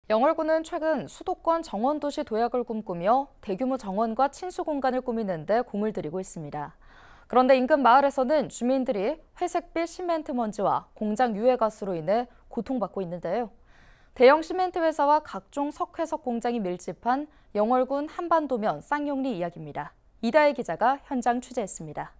영월군은 최근 수도권 정원도시 도약을 꿈꾸며 대규모 정원과 친수 공간을 꾸미는 데 공을 들이고 있습니다. 그런데 인근 마을에서는 주민들이 회색빛 시멘트 먼지와 공장 유해 가스로 인해 고통받고 있는데요. 대형 시멘트 회사와 각종 석회석 공장이 밀집한 영월군 한반도면 쌍용리 이야기입니다. 이다혜 기자가 현장 취재했습니다.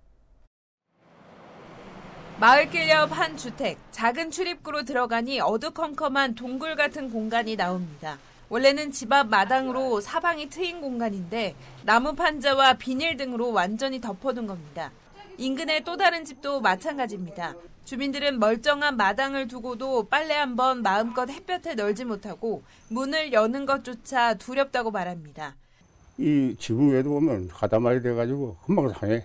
마을길 옆 한 주택, 작은 출입구로 들어가니 어두컴컴한 동굴 같은 공간이 나옵니다. 원래는 집 앞 마당으로 사방이 트인 공간인데 나무 판자와 비닐 등으로 완전히 덮어둔 겁니다. 인근의 또 다른 집도 마찬가지입니다. 주민들은 멀쩡한 마당을 두고도 빨래 한번 마음껏 햇볕에 널지 못하고 문을 여는 것조차 두렵다고 말합니다. 이 지붕 위에도 보면 가다말이 돼가지고 금방 상해.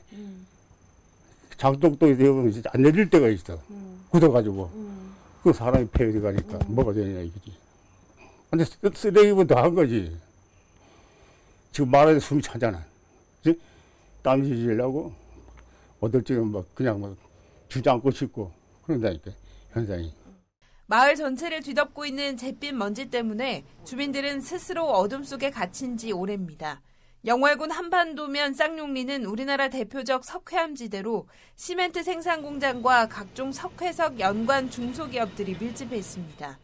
장독도 되면 안 내릴 때가 있어. 굳어가지고. 그 사람이 폐해 가니까 뭐가 되냐 이거지. 근데 쓰레기부터 한 거지. 지금 말하는 숨이 차잖아. 그치? 땀 지지려고 어떨 때는 막 그냥 막 주저앉고 싶고 그런다니까 현상이. 마을 전체를 뒤덮고 있는 잿빛 먼지 때문에 주민들은 스스로 어둠 속에 갇힌 지 오래입니다. 영월군 한반도면 쌍용리는 우리나라 대표적 석회암지대로 시멘트 생산 공장과 각종 석회석 연관 중소기업들이 밀집해 있습니다.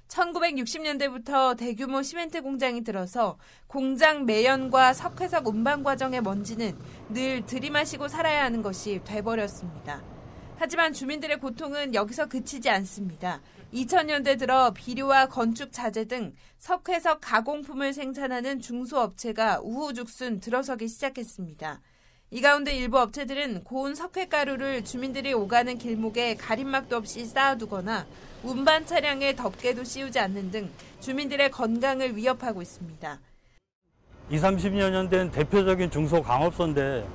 1960년대부터 대규모 시멘트 공장이 들어서 공장 매연과 석회석 운반 과정의 먼지는 늘 들이마시고 살아야 하는 것이 돼버렸습니다. 하지만 주민들의 고통은 여기서 그치지 않습니다. 2000년대 들어 비료와 건축 자재 등 석회석 가공품을 생산하는 중소업체가 우후죽순 들어서기 시작했습니다. 이 가운데 일부 업체들은 고운 석회가루를 주민들이 오가는 길목에 가림막도 없이 쌓아두거나 운반 차량에 덮개도 씌우지 않는 등 주민들의 건강을 위협하고 있습니다. 20, 30여 년 된 대표적인 중소광업소인데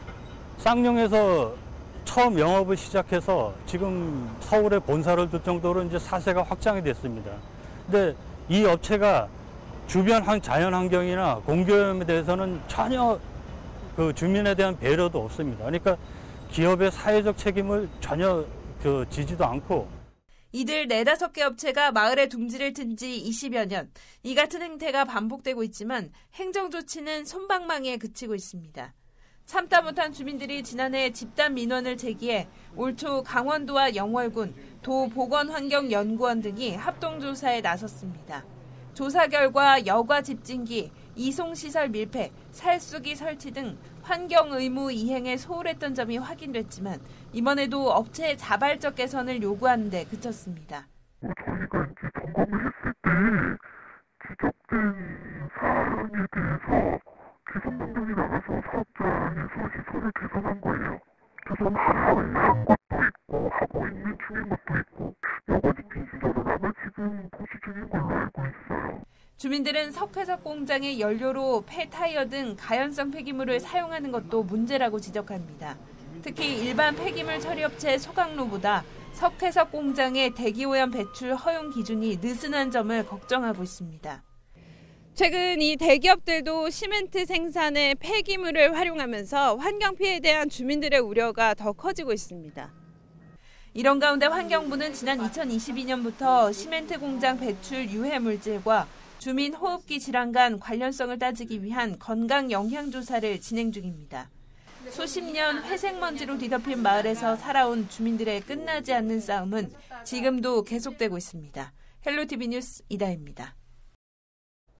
쌍용에서 처음 영업을 시작해서 지금 서울에 본사를 둘 정도로 이제 사세가 확장이 됐습니다. 근데 이 업체가 주변 자연 환경이나 공기오염에 대해서는 전혀 그 주민에 대한 배려도 없습니다. 그러니까 기업의 사회적 책임을 전혀 지지도 않고. 이들 4-5개 업체가 마을에 둥지를 튼 지 20여 년. 이 같은 행태가 반복되고 있지만 행정 조치는 솜방망이에 그치고 있습니다. 참다 못한 주민들이 지난해 집단 민원을 제기해 올 초 강원도와 영월군, 도보건환경연구원 등이 합동조사에 나섰습니다. 조사 결과 여과 집진기, 이송시설 밀폐, 살수기 설치 등 환경의무 이행에 소홀했던 점이 확인됐지만 이번에도 업체의 자발적 개선을 요구하는 데 그쳤습니다. 저희가 이제 점검을 했을 때 지적된 사항에 대해서 개선 명령이 나가서 사업자에서 시설을 개선한 거예요. 개선한 것도 있고 하고 있는 중인 것도 있고 여과 집진 시설은 아마 지금 고시 중인 걸로 알고 있어요. 주민들은 석회석 공장의 연료로 폐타이어 등 가연성 폐기물을 사용하는 것도 문제라고 지적합니다. 특히 일반 폐기물 처리업체 소각로보다 석회석 공장의 대기오염 배출 허용 기준이 느슨한 점을 걱정하고 있습니다. 최근 이 대기업들도 시멘트 생산에 폐기물을 활용하면서 환경 피해에 대한 주민들의 우려가 더 커지고 있습니다. 이런 가운데 환경부는 지난 2022년부터 시멘트 공장 배출 유해 물질과 주민 호흡기 질환 간 관련성을 따지기 위한 건강 영향 조사를 진행 중입니다. 수십 년 회색 먼지로 뒤덮인 마을에서 살아온 주민들의 끝나지 않는 싸움은 지금도 계속되고 있습니다. 헬로티비 뉴스 이다혜입니다.